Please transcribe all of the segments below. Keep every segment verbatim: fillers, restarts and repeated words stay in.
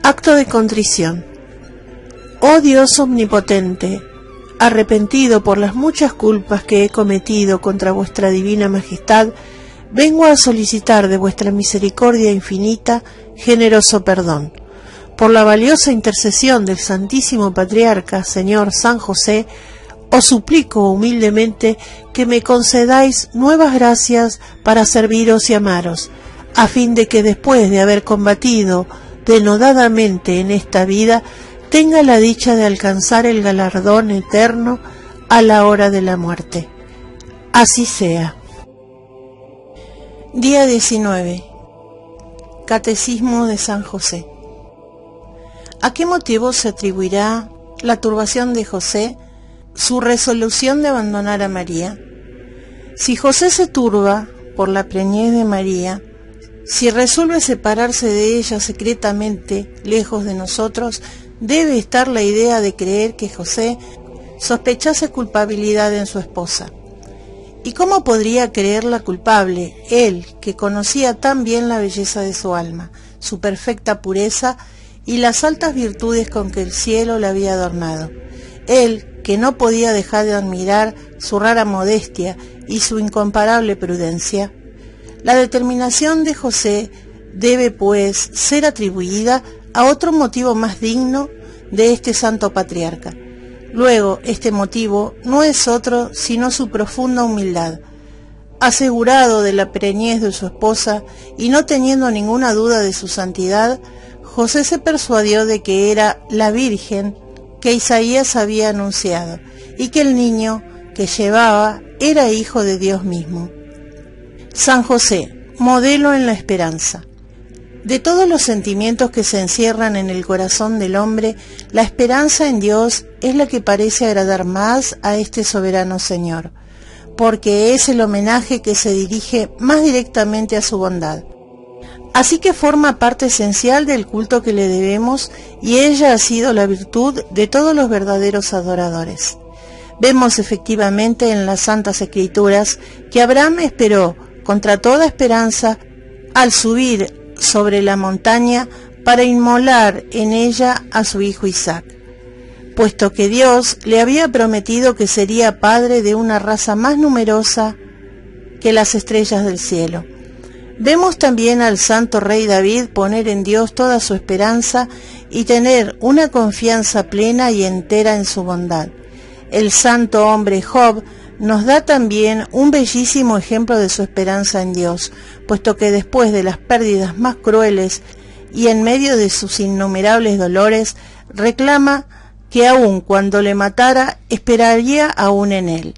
Acto de contrición. Oh Dios omnipotente, arrepentido por las muchas culpas que he cometido contra vuestra divina majestad, vengo a solicitar de vuestra misericordia infinita generoso perdón. Por la valiosa intercesión del Santísimo Patriarca, Señor San José, os suplico humildemente que me concedáis nuevas gracias para serviros y amaros, a fin de que después de haber combatido denodadamente en esta vida, tenga la dicha de alcanzar el galardón eterno a la hora de la muerte. Así sea. Día diecinueve. Catecismo de San José. ¿A qué motivo se atribuirá la turbación de José, su resolución de abandonar a María? Si José se turba por la preñez de María, si resuelve separarse de ella secretamente, lejos de nosotros, debe estar la idea de creer que José sospechase culpabilidad en su esposa. ¿Y cómo podría creerla culpable, él, que conocía tan bien la belleza de su alma, su perfecta pureza y las altas virtudes con que el cielo la había adornado? Él, que no podía dejar de admirar su rara modestia y su incomparable prudencia. La determinación de José debe, pues, ser atribuida a otro motivo más digno de este santo patriarca. Luego, este motivo no es otro sino su profunda humildad. Asegurado de la preñez de su esposa y no teniendo ninguna duda de su santidad, José se persuadió de que era la Virgen que Isaías había anunciado y que el niño que llevaba era hijo de Dios mismo. San José, modelo en la esperanza. De todos los sentimientos que se encierran en el corazón del hombre, la esperanza en Dios es la que parece agradar más a este soberano Señor, porque es el homenaje que se dirige más directamente a su bondad. Así que forma parte esencial del culto que le debemos, y ella ha sido la virtud de todos los verdaderos adoradores. Vemos efectivamente en las Santas Escrituras que Abraham esperó, contra toda esperanza, al subir sobre la montaña para inmolar en ella a su hijo Isaac, puesto que Dios le había prometido que sería padre de una raza más numerosa que las estrellas del cielo. Vemos también al santo rey David poner en Dios toda su esperanza y tener una confianza plena y entera en su bondad. El santo hombre Job nos da también un bellísimo ejemplo de su esperanza en Dios, puesto que después de las pérdidas más crueles y en medio de sus innumerables dolores, reclama que aun cuando le matara, esperaría aún en él.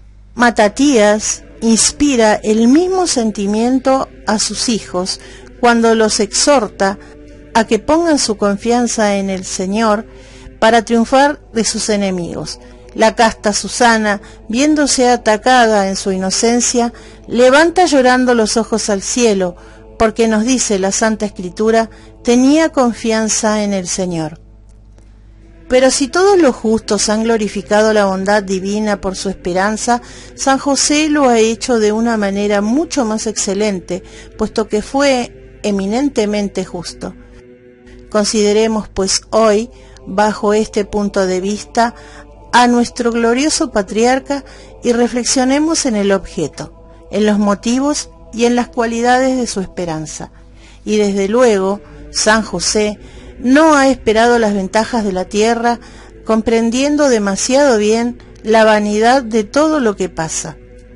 Matatías inspira el mismo sentimiento a sus hijos cuando los exhorta a que pongan su confianza en el Señor para triunfar de sus enemigos. La casta Susana, viéndose atacada en su inocencia, levanta llorando los ojos al cielo, porque nos dice la Santa Escritura, tenía confianza en el Señor. Pero si todos los justos han glorificado la bondad divina por su esperanza, San José lo ha hecho de una manera mucho más excelente, puesto que fue eminentemente justo. Consideremos pues hoy, bajo este punto de vista, a nuestro glorioso patriarca y reflexionemos en el objeto, en los motivos y en las cualidades de su esperanza. Y desde luego, San José no ha esperado las ventajas de la tierra, comprendiendo demasiado bien la vanidad de todo lo que pasa.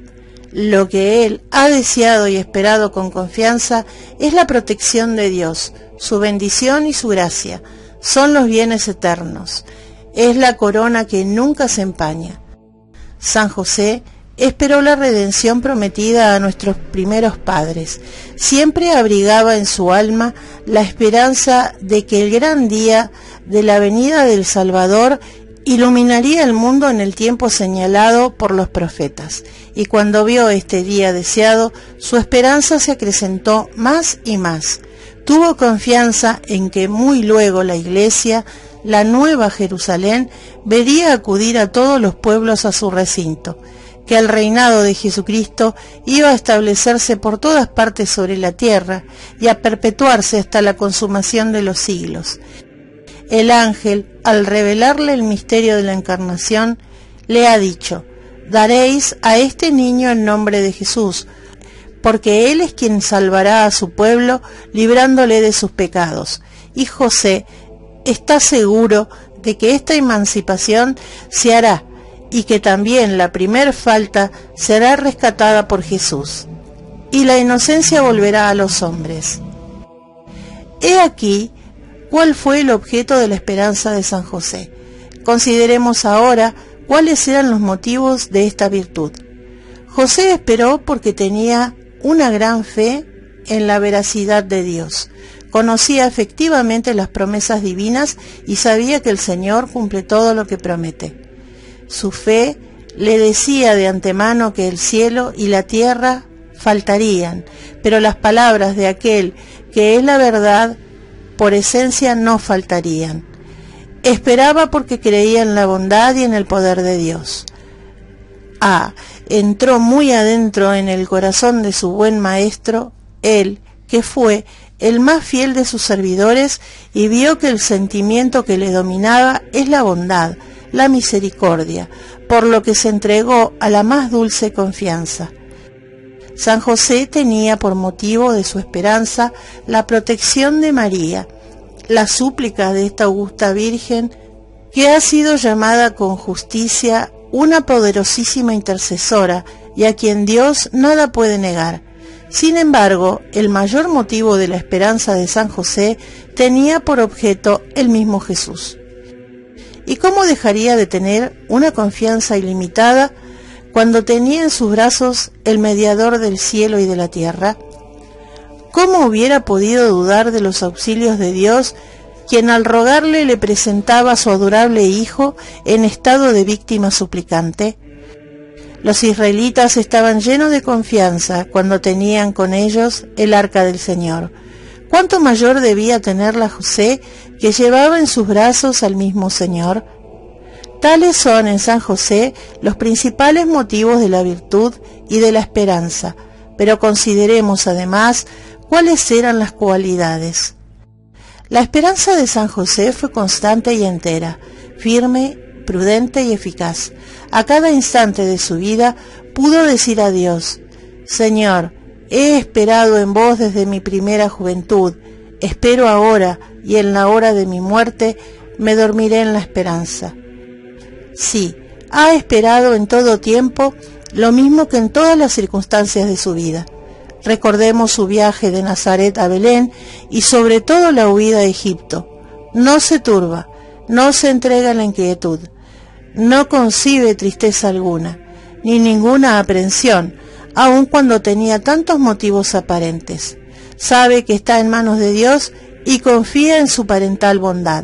Lo que él ha deseado y esperado con confianza es la protección de Dios, su bendición y su gracia, son los bienes eternos. Es la corona que nunca se empaña. San José esperó la redención prometida a nuestros primeros padres. Siempre abrigaba en su alma la esperanza de que el gran día de la venida del Salvador iluminaría el mundo en el tiempo señalado por los profetas. Y cuando vio este día deseado, su esperanza se acrecentó más y más. Tuvo confianza en que muy luego la Iglesia, la nueva Jerusalén, vería acudir a todos los pueblos a su recinto, que el reinado de Jesucristo iba a establecerse por todas partes sobre la tierra y a perpetuarse hasta la consumación de los siglos. El ángel, al revelarle el misterio de la encarnación, le ha dicho: daréis a este niño el nombre de Jesús, porque él es quien salvará a su pueblo, librándole de sus pecados. Y José está seguro de que esta emancipación se hará y que también la primer falta será rescatada por Jesús, y la inocencia volverá a los hombres. He aquí cuál fue el objeto de la esperanza de San José. Consideremos ahora cuáles eran los motivos de esta virtud. José esperó porque tenía una gran fe en la veracidad de Dios. Conocía efectivamente las promesas divinas y sabía que el Señor cumple todo lo que promete. Su fe le decía de antemano que el cielo y la tierra faltarían, pero las palabras de aquel que es la verdad por esencia no faltarían. Esperaba porque creía en la bondad y en el poder de Dios. Ah, entró muy adentro en el corazón de su buen maestro, él, que fue el más fiel de sus servidores, y vio que el sentimiento que le dominaba es la bondad, la misericordia, por lo que se entregó a la más dulce confianza. San José tenía por motivo de su esperanza la protección de María, la súplica de esta augusta Virgen, que ha sido llamada con justicia una poderosísima intercesora y a quien Dios nada puede negar. Sin embargo, el mayor motivo de la esperanza de San José tenía por objeto el mismo Jesús. ¿Y cómo dejaría de tener una confianza ilimitada cuando tenía en sus brazos el mediador del cielo y de la tierra? ¿Cómo hubiera podido dudar de los auxilios de Dios, quien al rogarle le presentaba a su adorable Hijo en estado de víctima suplicante? Los israelitas estaban llenos de confianza cuando tenían con ellos el arca del Señor. ¿Cuánto mayor debía tenerla José, que llevaba en sus brazos al mismo Señor? Tales son en San José los principales motivos de la virtud y de la esperanza, pero consideremos además cuáles eran las cualidades. La esperanza de San José fue constante y entera, firme, prudente y eficaz. A cada instante de su vida pudo decir a Dios: Señor, he esperado en vos desde mi primera juventud, espero ahora y en la hora de mi muerte me dormiré en la esperanza. Sí, ha esperado en todo tiempo lo mismo que en todas las circunstancias de su vida. Recordemos su viaje de Nazaret a Belén y sobre todo la huida a Egipto. No se turba, no se entrega a la inquietud, no concibe tristeza alguna, ni ninguna aprensión, aun cuando tenía tantos motivos aparentes. Sabe que está en manos de Dios y confía en su parental bondad.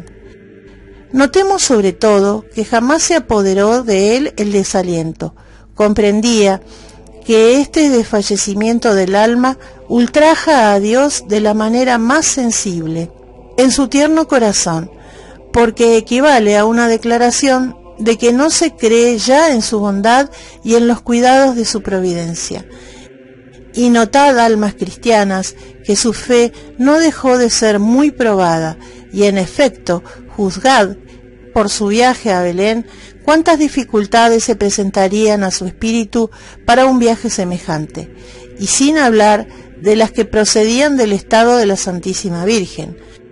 Notemos sobre todo que jamás se apoderó de él el desaliento. Comprendía que este desfallecimiento del alma ultraja a Dios de la manera más sensible, en su tierno corazón, porque equivale a una declaración de que no se cree ya en su bondad y en los cuidados de su providencia. Y notad, almas cristianas, que su fe no dejó de ser muy probada, y en efecto, juzgad por su viaje a Belén cuántas dificultades se presentarían a su espíritu para un viaje semejante, y sin hablar de las que procedían del estado de la Santísima Virgen.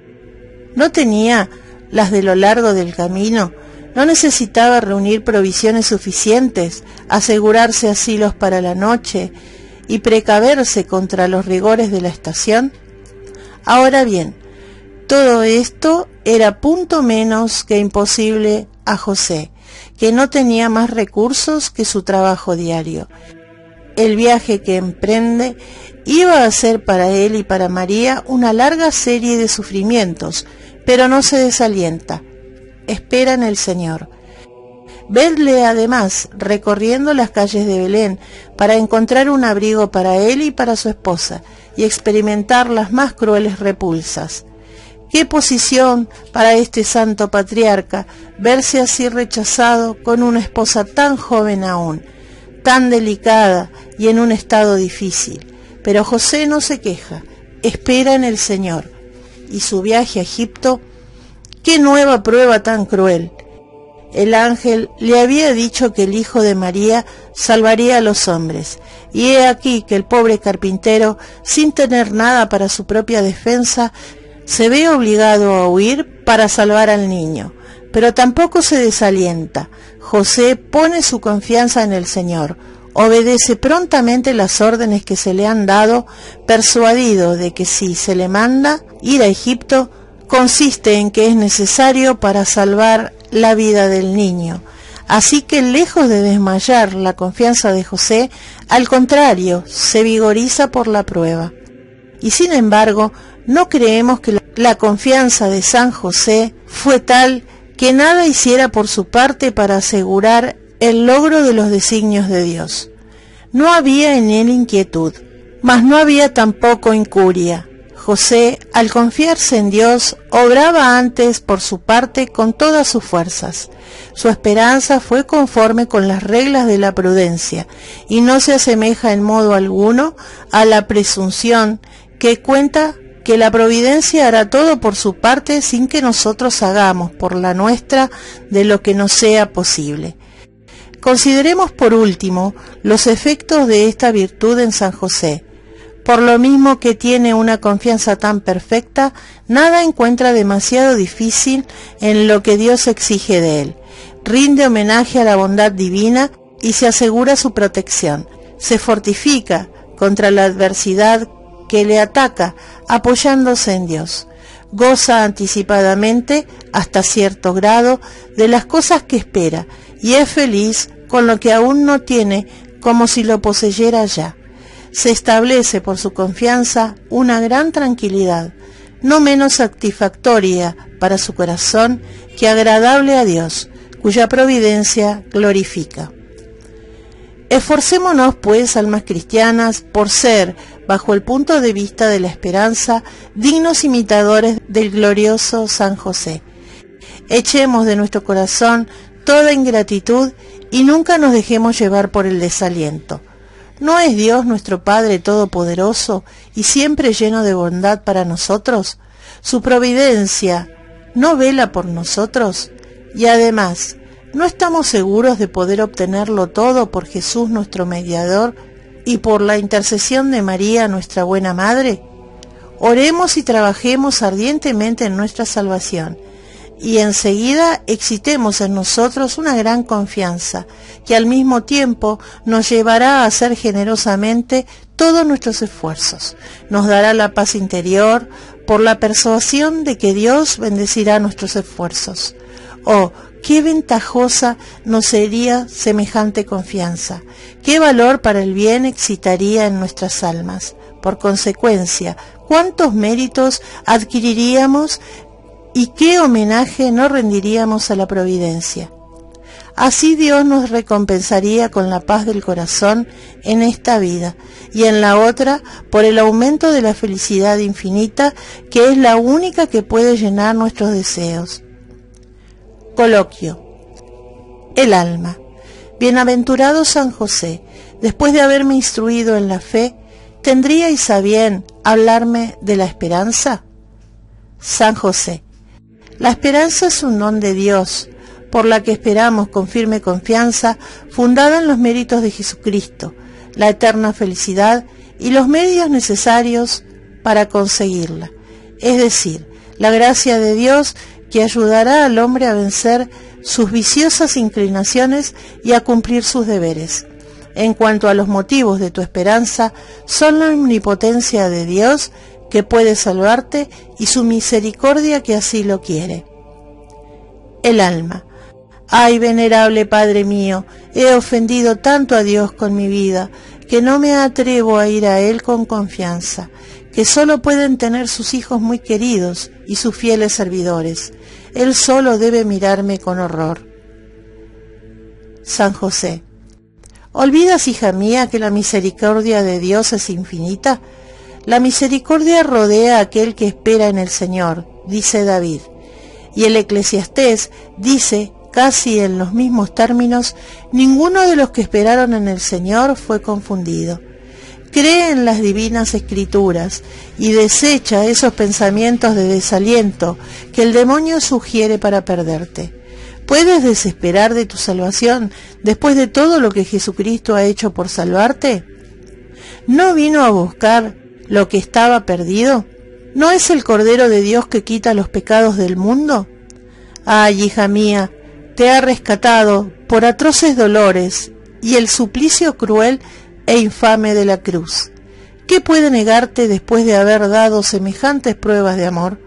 ¿No tenía las de lo largo del camino? ¿No necesitaba reunir provisiones suficientes, asegurarse asilos para la noche y precaverse contra los rigores de la estación? Ahora bien, todo esto era punto menos que imposible a José, que no tenía más recursos que su trabajo diario. El viaje que emprende iba a ser para él y para María una larga serie de sufrimientos, pero no se desalienta. Espera en el Señor. Vedle además recorriendo las calles de Belén para encontrar un abrigo para él y para su esposa y experimentar las más crueles repulsas. ¡Qué posición para este santo patriarca verse así rechazado con una esposa tan joven aún! tan delicada y en un estado difícil. Pero José no se queja, espera en el Señor. Y su viaje a Egipto, ¡qué nueva prueba tan cruel! El ángel le había dicho que el hijo de María salvaría a los hombres, y he aquí que el pobre carpintero, sin tener nada para su propia defensa, se ve obligado a huir para salvar al niño. Pero tampoco se desalienta. José pone su confianza en el Señor, obedece prontamente las órdenes que se le han dado, persuadido de que si se le manda ir a Egipto, consiste en que es necesario para salvar la vida del niño. Así que lejos de desmayar la confianza de José, al contrario, se vigoriza por la prueba. Y sin embargo, no creemos que la confianza de San José fue tal que nada hiciera por su parte para asegurar el logro de los designios de Dios. No había en él inquietud, mas no había tampoco incuria. José, al confiarse en Dios, obraba antes por su parte con todas sus fuerzas. Su esperanza fue conforme con las reglas de la prudencia, y no se asemeja en modo alguno a la presunción que cuenta que la providencia hará todo por su parte sin que nosotros hagamos por la nuestra de lo que nos sea posible. Consideremos por último los efectos de esta virtud en San José. Por lo mismo que tiene una confianza tan perfecta, nada encuentra demasiado difícil en lo que Dios exige de él. Rinde homenaje a la bondad divina y se asegura su protección. Se fortifica contra la adversidad que le ataca, apoyándose en Dios. Goza anticipadamente, hasta cierto grado, de las cosas que espera, y es feliz con lo que aún no tiene, como si lo poseyera ya. Se establece por su confianza una gran tranquilidad, no menos satisfactoria para su corazón que agradable a Dios, cuya providencia glorifica. Esforcémonos, pues, almas cristianas, por ser, bajo el punto de vista de la esperanza, dignos imitadores del glorioso San José. Echemos de nuestro corazón toda ingratitud y nunca nos dejemos llevar por el desaliento. ¿No es Dios nuestro Padre Todopoderoso y siempre lleno de bondad para nosotros? ¿Su providencia no vela por nosotros? Y además, ¿no estamos seguros de poder obtenerlo todo por Jesús nuestro mediador y por la intercesión de María nuestra buena Madre? Oremos y trabajemos ardientemente en nuestra salvación, y enseguida excitemos en nosotros una gran confianza, que al mismo tiempo nos llevará a hacer generosamente todos nuestros esfuerzos. Nos dará la paz interior por la persuasión de que Dios bendecirá nuestros esfuerzos. Oh, qué ventajosa nos sería semejante confianza, qué valor para el bien excitaría en nuestras almas. Por consecuencia, cuántos méritos adquiriríamos y qué homenaje no rendiríamos a la providencia. Así Dios nos recompensaría con la paz del corazón en esta vida y en la otra por el aumento de la felicidad infinita, que es la única que puede llenar nuestros deseos. Coloquio. El alma. Bienaventurado San José, después de haberme instruido en la fe, ¿tendríais a bien hablarme de la esperanza? San José. La esperanza es un don de Dios, por la que esperamos con firme confianza, fundada en los méritos de Jesucristo, la eterna felicidad y los medios necesarios para conseguirla, es decir, la gracia de Dios que ayudará al hombre a vencer sus viciosas inclinaciones y a cumplir sus deberes. En cuanto a los motivos de tu esperanza, son la omnipotencia de Dios que puede salvarte y su misericordia que así lo quiere. El alma. Ay, venerable Padre mío, he ofendido tanto a Dios con mi vida, que no me atrevo a ir a Él con confianza, que solo pueden tener sus hijos muy queridos y sus fieles servidores. Él solo debe mirarme con horror. San José. ¿Olvidas, hija mía, que la misericordia de Dios es infinita? La misericordia rodea a aquel que espera en el Señor, dice David. Y el Eclesiastés dice casi en los mismos términos, ninguno de los que esperaron en el Señor fue confundido. Cree en las divinas escrituras y desecha esos pensamientos de desaliento que el demonio sugiere para perderte. ¿Puedes desesperar de tu salvación después de todo lo que Jesucristo ha hecho por salvarte? ¿No vino a buscar lo que estaba perdido? ¿No es el Cordero de Dios que quita los pecados del mundo? Ay, hija mía, te ha rescatado por atroces dolores y el suplicio cruel e infame de la cruz. ¿Qué puede negarte después de haber dado semejantes pruebas de amor?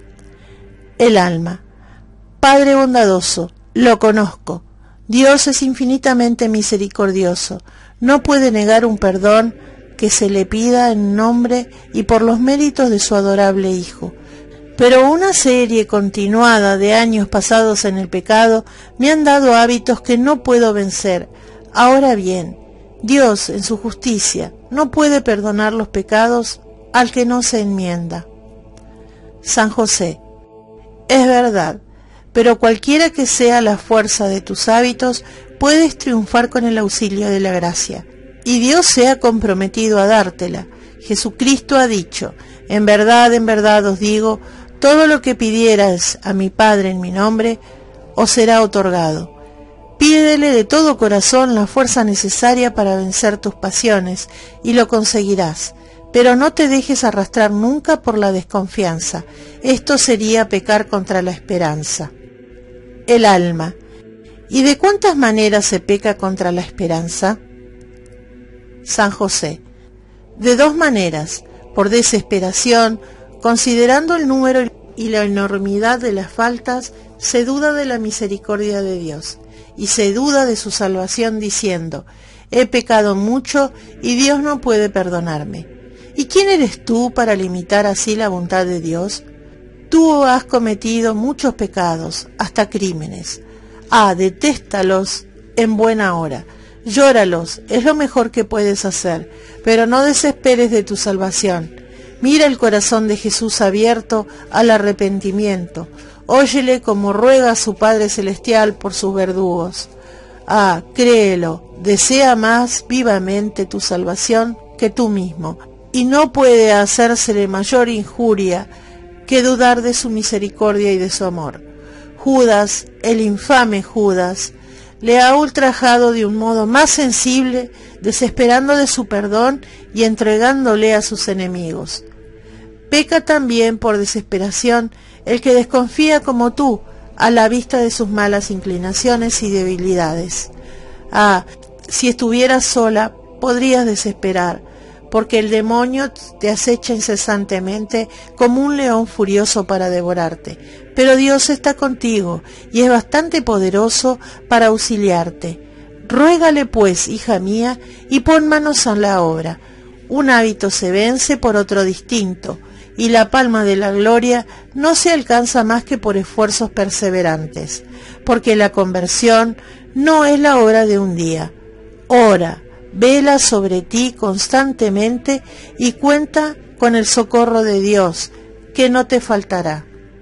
El alma. Padre bondadoso, lo conozco. Dios es infinitamente misericordioso. No puede negar un perdón que se le pida en nombre y por los méritos de su adorable Hijo. Pero una serie continuada de años pasados en el pecado me han dado hábitos que no puedo vencer. Ahora bien, Dios, en su justicia, no puede perdonar los pecados al que no se enmienda. San José. Es verdad, pero cualquiera que sea la fuerza de tus hábitos, puedes triunfar con el auxilio de la gracia. Y Dios se ha comprometido a dártela. Jesucristo ha dicho, en verdad, en verdad os digo, todo lo que pidieras a mi Padre en mi nombre, os será otorgado. Pídele de todo corazón la fuerza necesaria para vencer tus pasiones, y lo conseguirás. Pero no te dejes arrastrar nunca por la desconfianza. Esto sería pecar contra la esperanza. El alma. ¿Y de cuántas maneras se peca contra la esperanza? San José. De dos maneras. Por desesperación, considerando el número y la enormidad de las faltas, se duda de la misericordia de Dios. Y se duda de su salvación diciendo, he pecado mucho y Dios no puede perdonarme. ¿Y quién eres tú para limitar así la bondad de Dios? Tú has cometido muchos pecados, hasta crímenes. Ah, detéstalos en buena hora. Llóralos, es lo mejor que puedes hacer, pero no desesperes de tu salvación. Mira el corazón de Jesús abierto al arrepentimiento. Óyele como ruega a su Padre Celestial por sus verdugos. Ah, créelo, desea más vivamente tu salvación que tú mismo, y no puede hacérsele mayor injuria que dudar de su misericordia y de su amor. Judas, el infame Judas, le ha ultrajado de un modo más sensible, desesperando de su perdón y entregándole a sus enemigos. Peca también por desesperación el que desconfía como tú a la vista de sus malas inclinaciones y debilidades. Ah, si estuvieras sola, podrías desesperar, porque el demonio te acecha incesantemente como un león furioso para devorarte. Pero Dios está contigo y es bastante poderoso para auxiliarte. Ruégale pues, hija mía, y pon manos a la obra. Un hábito se vence por otro distinto, y la palma de la gloria no se alcanza más que por esfuerzos perseverantes, porque la conversión no es la obra de un día. Ora, vela sobre ti constantemente y cuenta con el socorro de Dios, que no te faltará.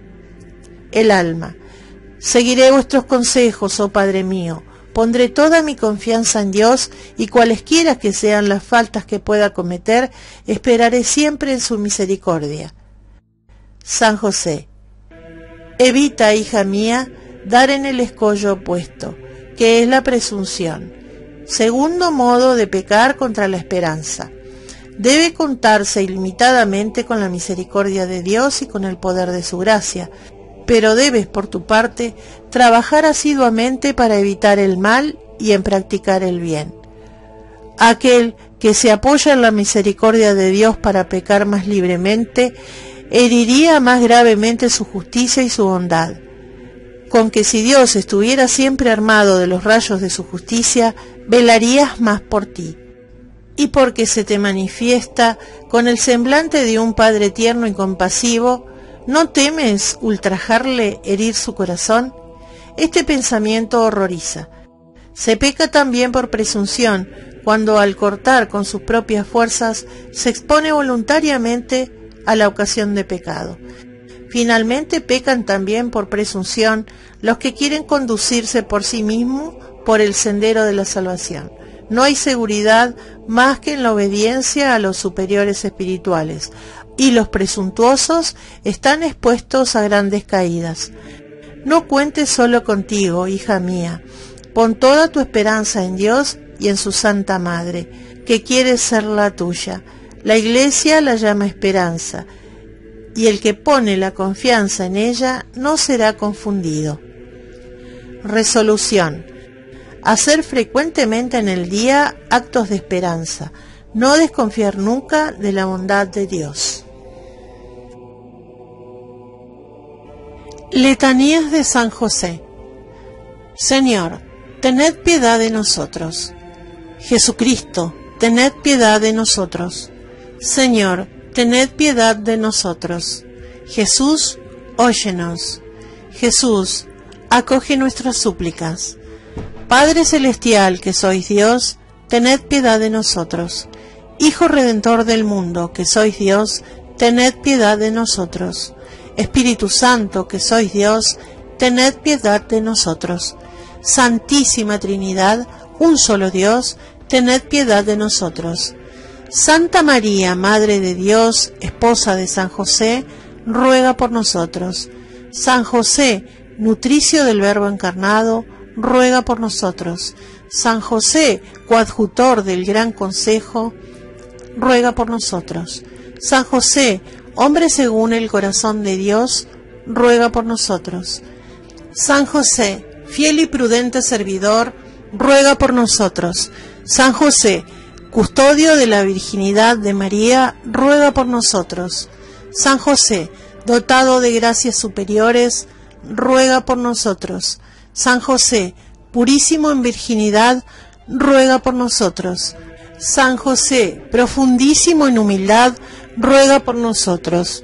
El alma. Seguiré vuestros consejos, oh Padre mío. Pondré toda mi confianza en Dios, y cualesquiera que sean las faltas que pueda cometer, esperaré siempre en su misericordia. San José. Evita, hija mía, dar en el escollo opuesto, que es la presunción. Segundo modo de pecar contra la esperanza. Debe contarse ilimitadamente con la misericordia de Dios y con el poder de su gracia, pero debes, por tu parte, trabajar asiduamente para evitar el mal y en practicar el bien. Aquel que se apoya en la misericordia de Dios para pecar más libremente, heriría más gravemente su justicia y su bondad. Con que si Dios estuviera siempre armado de los rayos de su justicia, velarías más por ti. Y porque se te manifiesta con el semblante de un Padre tierno y compasivo, ¿no temes ultrajarle, herir su corazón? Este pensamiento horroriza. Se peca también por presunción, cuando al cortar con sus propias fuerzas se expone voluntariamente a la ocasión de pecado. Finalmente pecan también por presunción los que quieren conducirse por sí mismos por el sendero de la salvación. No hay seguridad más que en la obediencia a los superiores espirituales, y los presuntuosos están expuestos a grandes caídas. No cuentes solo contigo, hija mía. Pon toda tu esperanza en Dios y en su Santa Madre, que quiere ser la tuya. La Iglesia la llama esperanza, y el que pone la confianza en ella no será confundido. Resolución: hacer frecuentemente en el día actos de esperanza, no desconfiar nunca de la bondad de Dios. Letanías de San José. Señor, tened piedad de nosotros. Jesucristo, tened piedad de nosotros. Señor, tened piedad de nosotros. Jesús, óyenos. Jesús, acoge nuestras súplicas. Padre celestial, que sois Dios, tened piedad de nosotros. Hijo Redentor del mundo, que sois Dios, tened piedad de nosotros. Espíritu Santo, que sois Dios, tened piedad de nosotros. Santísima Trinidad, un solo Dios, tened piedad de nosotros. Santa María, Madre de Dios, esposa de San José, ruega por nosotros. San José, nutricio del Verbo encarnado, ruega por nosotros. San José, coadjutor del Gran Consejo, ruega por nosotros. San José, hombre según el corazón de Dios, ruega por nosotros. San José, fiel y prudente servidor, ruega por nosotros. San José, custodio de la virginidad de María, ruega por nosotros. San José, dotado de gracias superiores, ruega por nosotros. San José, purísimo en virginidad, ruega por nosotros. San José, profundísimo en humildad, ruega por nosotros.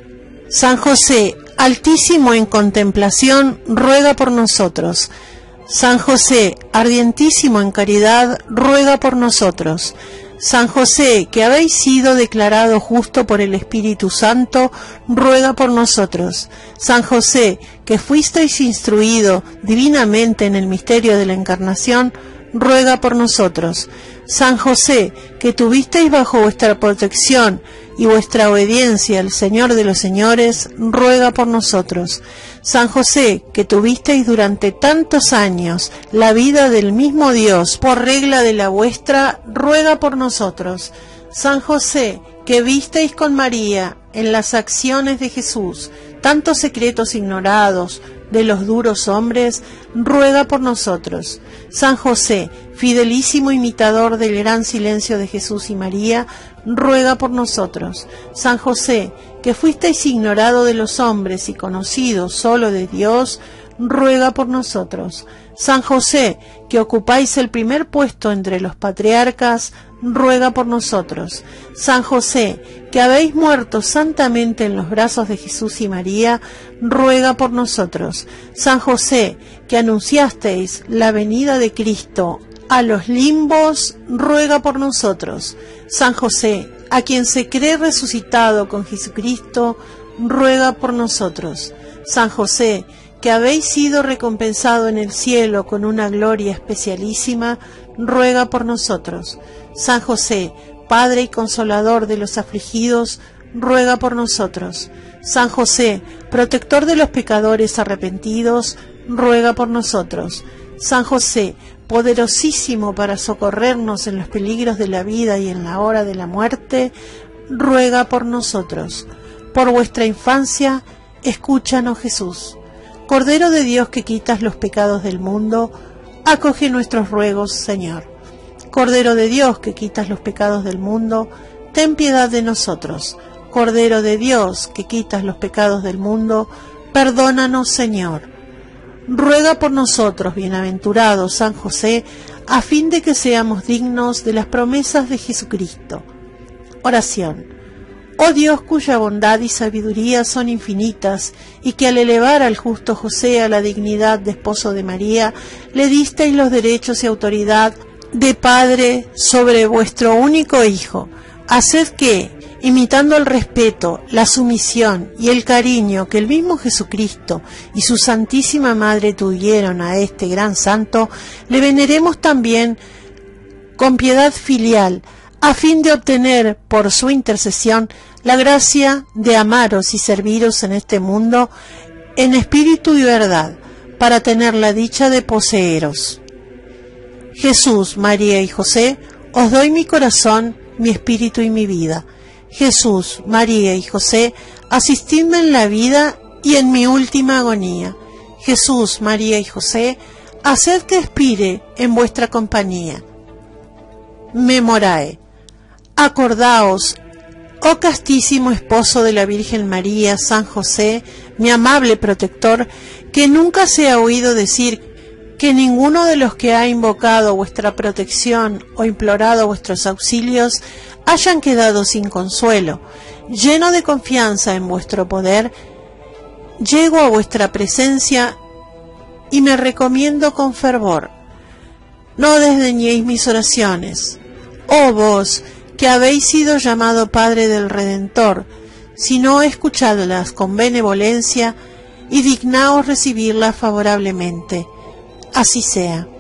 San José, altísimo en contemplación, ruega por nosotros. San José, ardientísimo en caridad, ruega por nosotros. San José, que habéis sido declarado justo por el Espíritu Santo, ruega por nosotros. San José, que fuisteis instruido divinamente en el misterio de la Encarnación, ruega por nosotros. San José, que tuvisteis bajo vuestra protección y vuestra obediencia al Señor de los señores, ruega por nosotros. San José, que tuvisteis durante tantos años la vida del mismo Dios por regla de la vuestra, ruega por nosotros. San José, que visteis con María en las acciones de Jesús tantos secretos ignorados de los duros hombres, ruega por nosotros. San José, fidelísimo imitador del gran silencio de Jesús y María, ruega por nosotros. San José, que fuisteis ignorado de los hombres y conocido solo de Dios, ruega por nosotros. San José, que ocupáis el primer puesto entre los patriarcas, ruega por nosotros. San José, que habéis muerto santamente en los brazos de Jesús y María, ruega por nosotros. San José, que anunciasteis la venida de Cristo a los limbos, ruega por nosotros. San José, a quien se cree resucitado con Jesucristo, ruega por nosotros. San José, que habéis sido recompensado en el cielo con una gloria especialísima, ruega por nosotros. San José, Padre y Consolador de los afligidos, ruega por nosotros. San José, protector de los pecadores arrepentidos, ruega por nosotros. San José, poderosísimo para socorrernos en los peligros de la vida y en la hora de la muerte, ruega por nosotros. Por vuestra infancia, escúchanos, Jesús. Cordero de Dios, que quitas los pecados del mundo, acoge nuestros ruegos, Señor. Cordero de Dios, que quitas los pecados del mundo, ten piedad de nosotros. Cordero de Dios, que quitas los pecados del mundo, perdónanos, Señor. Ruega por nosotros, bienaventurado San José, a fin de que seamos dignos de las promesas de Jesucristo. Oración. Oh Dios, cuya bondad y sabiduría son infinitas, y que al elevar al justo José a la dignidad de esposo de María, le disteis los derechos y autoridad de Padre sobre vuestro único Hijo, haced que, imitando el respeto, la sumisión y el cariño que el mismo Jesucristo y su Santísima Madre tuvieron a este gran santo, le veneremos también con piedad filial, a fin de obtener por su intercesión la gracia de amaros y serviros en este mundo en espíritu y verdad, para tener la dicha de poseeros. Jesús, María y José, os doy mi corazón, mi espíritu y mi vida. Jesús, María y José, asistidme en la vida y en mi última agonía. Jesús, María y José, haced que expire en vuestra compañía. Memorae. Acordaos, oh castísimo esposo de la Virgen María, San José, mi amable protector, que nunca se ha oído decir que ninguno de los que ha invocado vuestra protección o implorado vuestros auxilios hayan quedado sin consuelo. Lleno de confianza en vuestro poder, llego a vuestra presencia y me recomiendo con fervor. No desdeñéis mis oraciones, oh vos, que habéis sido llamado Padre del Redentor, sino escuchadlas con benevolencia y dignaos recibirlas favorablemente. Así sea.